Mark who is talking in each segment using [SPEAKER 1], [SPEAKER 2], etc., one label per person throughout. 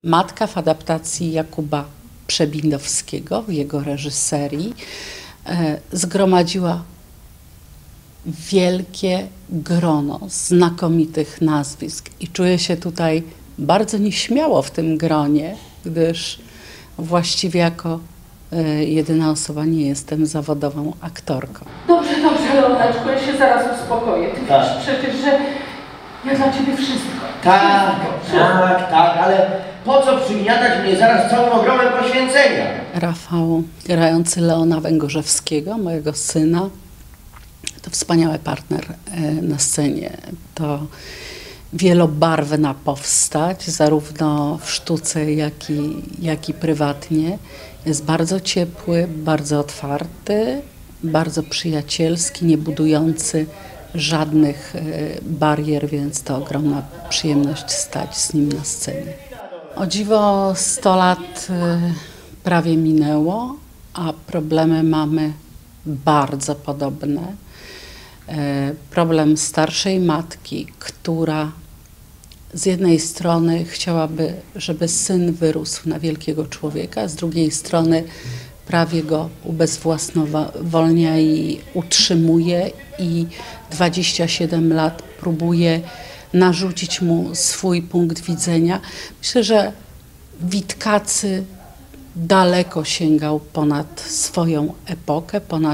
[SPEAKER 1] Matka w adaptacji Jakuba Przebindowskiego, w jego reżyserii, zgromadziła wielkie grono znakomitych nazwisk i czuję się tutaj bardzo nieśmiało w tym gronie, gdyż właściwie jako jedyna osoba nie jestem zawodową aktorką.
[SPEAKER 2] Dobrze, Leoneczku, ja się zaraz uspokoję. Ty wiesz przecież, że ja dla ciebie wszystko.
[SPEAKER 3] Tak, ale po co przygniatać mnie zaraz całym ogromem poświęcenia?
[SPEAKER 1] Rafał, grający Leona Węgorzewskiego, mojego syna, to wspaniały partner na scenie. To wielobarwna postać, zarówno w sztuce, jak i prywatnie. Jest bardzo ciepły, bardzo otwarty, bardzo przyjacielski, nie budujący żadnych barier, więc to ogromna przyjemność stać z nim na scenie. O dziwo 100 lat prawie minęło, a problemy mamy bardzo podobne. Problem starszej matki, która z jednej strony chciałaby, żeby syn wyrósł na wielkiego człowieka, z drugiej strony prawie go ubezwłasnowolnia i utrzymuje i 27 lat próbuje narzucić mu swój punkt widzenia. Myślę, że Witkacy daleko sięgał ponad swoją epokę, ponad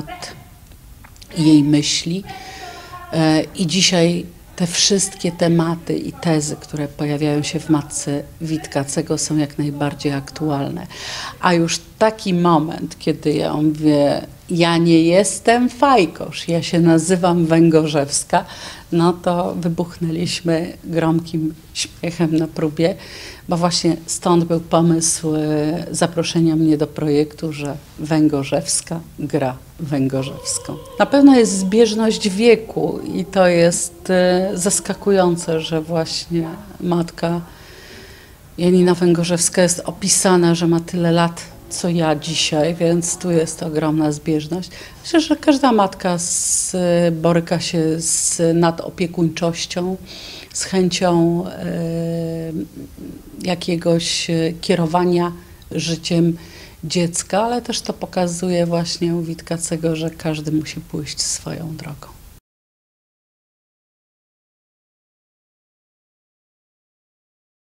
[SPEAKER 1] jej myśli i dzisiaj te wszystkie tematy i tezy, które pojawiają się w Matce Witkacego, są jak najbardziej aktualne. A już taki moment, kiedy ja mówię, ja nie jestem Fajkosz, ja się nazywam Węgorzewska, no to wybuchnęliśmy gromkim śmiechem na próbie, bo właśnie stąd był pomysł zaproszenia mnie do projektu, że Węgorzewska gra Węgorzewską. Na pewno jest zbieżność wieku i to jest zaskakujące, że właśnie matka Janina Węgorzewska jest opisana, że ma tyle lat, co ja dzisiaj, więc tu jest ogromna zbieżność. Myślę, że każda matka boryka się z nadopiekuńczością, z chęcią jakiegoś kierowania życiem dziecka, ale też to pokazuje właśnie u Witkacego, że każdy musi pójść swoją drogą.